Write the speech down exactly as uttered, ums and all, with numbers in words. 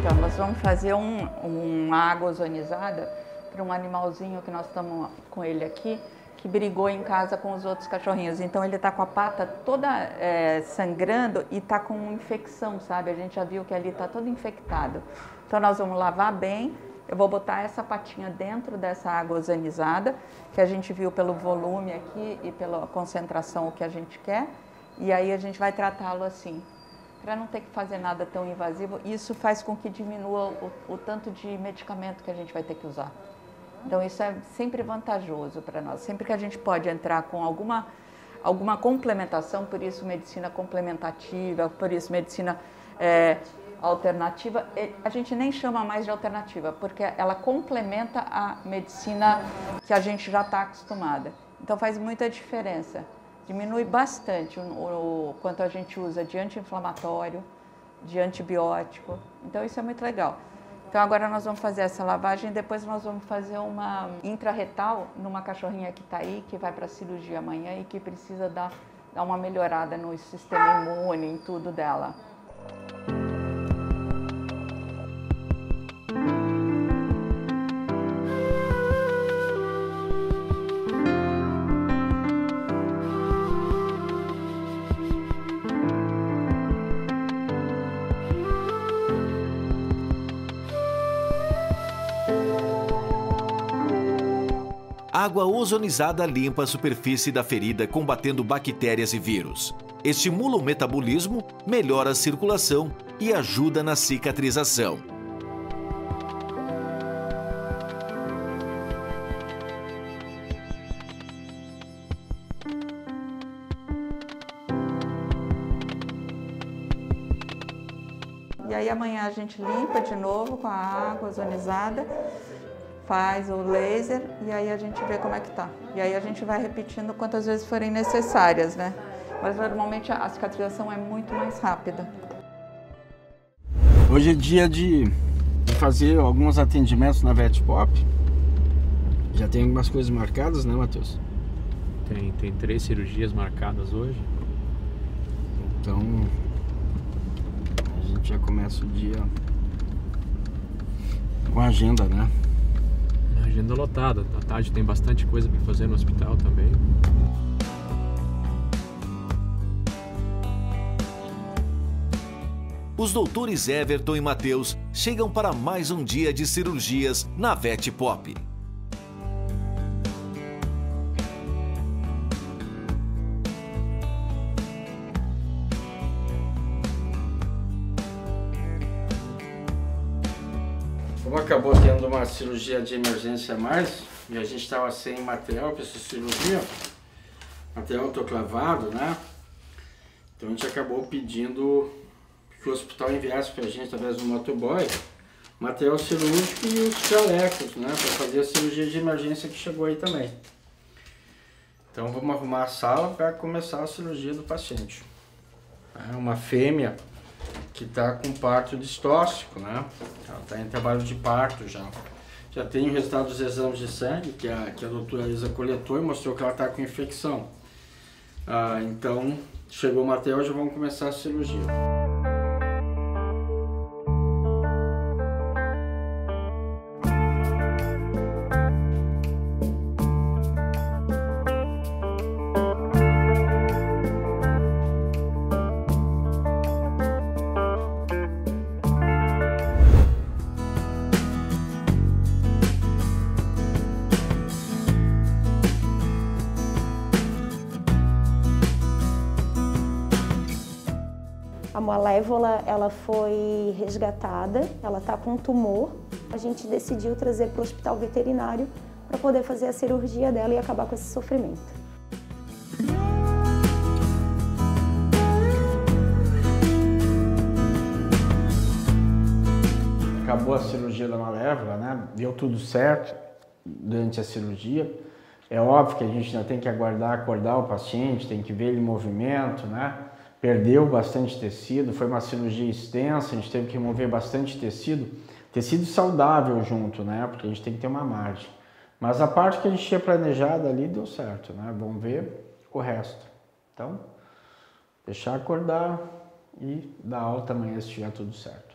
Então, nós vamos fazer um, uma água ozonizada para um animalzinho que nós estamos com ele aqui, que brigou em casa com os outros cachorrinhos. Então, ele está com a pata toda é, sangrando e está com infecção, sabe? A gente já viu que ali está todo infectado. Então, nós vamos lavar bem. Eu vou botar essa patinha dentro dessa água ozonizada, que a gente viu pelo volume aqui e pela concentração o que a gente quer. E aí a gente vai tratá-lo assim, para não ter que fazer nada tão invasivo. Isso faz com que diminua o, o tanto de medicamento que a gente vai ter que usar. Então isso é sempre vantajoso para nós. Sempre que a gente pode entrar com alguma, alguma complementação, por isso medicina complementativa, por isso medicina é, alternativa, a gente nem chama mais de alternativa, porque ela complementa a medicina que a gente já está acostumada. Então faz muita diferença. Diminui bastante o, o quanto a gente usa de anti-inflamatório, de antibiótico. Então isso é muito legal. Então agora nós vamos fazer essa lavagem e depois nós vamos fazer uma intrarretal numa cachorrinha que está aí, que vai para a cirurgia amanhã e que precisa dar, dar uma melhorada no sistema imune, em tudo dela. Água ozonizada limpa a superfície da ferida combatendo bactérias e vírus. Estimula o metabolismo, melhora a circulação e ajuda na cicatrização. E aí amanhã a gente limpa de novo com a água ozonizada, faz o laser e aí a gente vê como é que tá. E aí a gente vai repetindo quantas vezes forem necessárias, né? Mas normalmente a cicatrização é muito mais rápida. Hoje é dia de, de fazer alguns atendimentos na VetPop. Já tem algumas coisas marcadas, né, Matheus? Tem, tem três cirurgias marcadas hoje. Então a gente já começa o dia com a agenda, né? Agenda lotada, à tarde tem bastante coisa para fazer no hospital também. Os doutores Everton e Matheus chegam para mais um dia de cirurgias na VetPop. Como acabou tendo uma cirurgia de emergência a mais, e a gente estava sem material para essa cirurgia, material autoclavado, né? Então a gente acabou pedindo que o hospital enviasse para a gente, através do motoboy, material cirúrgico e os jalecos, né? Para fazer a cirurgia de emergência que chegou aí também. Então vamos arrumar a sala para começar a cirurgia do paciente. É uma fêmea que está com parto distóxico, né? Ela está em trabalho de parto já. Já tem o resultado dos exames de sangue, que a, que a doutora Isa coletou e mostrou que ela está com infecção. Ah, então, chegou o material e já vamos começar a cirurgia. A Malévola, ela foi resgatada, ela está com um tumor. A gente decidiu trazer para o hospital veterinário para poder fazer a cirurgia dela e acabar com esse sofrimento. Acabou a cirurgia da Malévola, né? Deu tudo certo durante a cirurgia. É óbvio que a gente ainda tem que aguardar acordar o paciente, tem que ver ele em movimento, né? Perdeu bastante tecido, foi uma cirurgia extensa, a gente teve que remover bastante tecido, tecido saudável junto, né? Porque a gente tem que ter uma margem. Mas a parte que a gente tinha planejado ali deu certo, né? Vamos ver o resto. Então, deixar acordar e dar alta amanhã se tiver tudo certo.